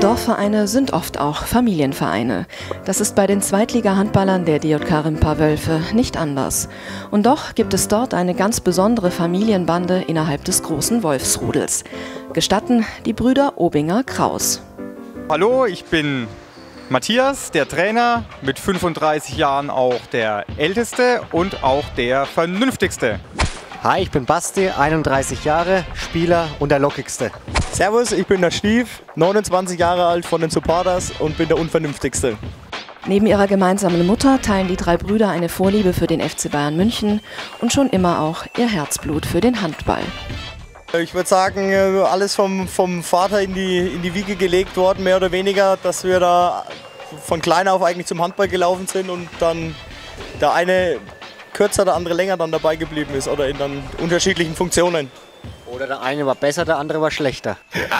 Dorfvereine sind oft auch Familienvereine. Das ist bei den Zweitliga-Handballern der DJK Rimpa-Wölfe nicht anders. Und doch gibt es dort eine ganz besondere Familienbande innerhalb des großen Wolfsrudels. Gestatten die Brüder Obinger-Kraus. Hallo, ich bin Matthias, der Trainer, mit 35 Jahren auch der Älteste und auch der Vernünftigste. Hi, ich bin Basti, 31 Jahre, Spieler und der Lockigste. Servus, ich bin der Stief, 29 Jahre alt von den Supporters und bin der Unvernünftigste. Neben ihrer gemeinsamen Mutter teilen die drei Brüder eine Vorliebe für den FC Bayern München und schon immer auch ihr Herzblut für den Handball. Ich würde sagen, alles vom Vater in die Wiege gelegt worden, mehr oder weniger, dass wir da von klein auf eigentlich zum Handball gelaufen sind und dann der eine kürzer, der andere länger dann dabei geblieben ist oder in dann unterschiedlichen Funktionen. Oder der eine war besser, der andere war schlechter.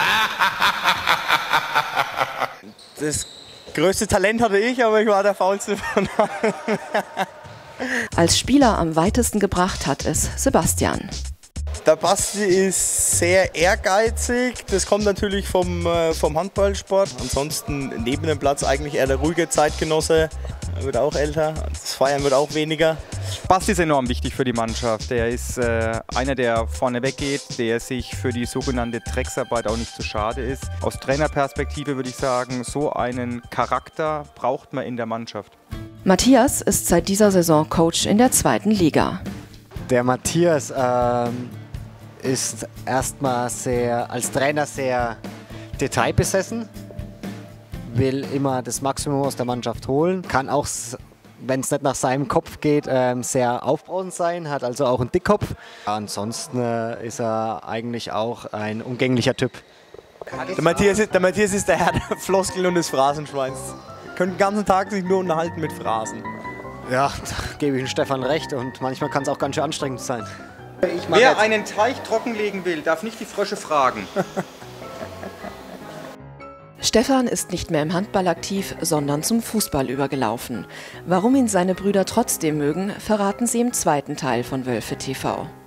Das größte Talent hatte ich, aber ich war der Faulste von allen. Als Spieler am weitesten gebracht hat es Sebastian. Der Basti ist sehr ehrgeizig, das kommt natürlich vom Handballsport. Ansonsten neben dem Platz eigentlich eher der ruhige Zeitgenosse. Er wird auch älter, das Feiern wird auch weniger. Basti ist enorm wichtig für die Mannschaft. Der ist einer, der vorne weggeht, der sich für die sogenannte Drecksarbeit auch nicht zu schade ist. Aus Trainerperspektive würde ich sagen, so einen Charakter braucht man in der Mannschaft. Matthias ist seit dieser Saison Coach in der 2. Liga. Der Matthias ist erstmal als Trainer sehr detailbesessen, will immer das Maximum aus der Mannschaft holen, kann auch, wenn es nicht nach seinem Kopf geht, sehr aufbrausend sein, hat also auch einen Dickkopf. Ansonsten ist er eigentlich auch ein umgänglicher Typ. Der Matthias ist der Herr der Floskeln und des Phrasenschweins. Können den ganzen Tag sich nur unterhalten mit Phrasen. Ja, da gebe ich dem Stefan recht und manchmal kann es auch ganz schön anstrengend sein. Wer einen Teich trockenlegen will, darf nicht die Frösche fragen. Stefan ist nicht mehr im Handball aktiv, sondern zum Fußball übergelaufen. Warum ihn seine Brüder trotzdem mögen, verraten sie im zweiten Teil von Wölfe TV.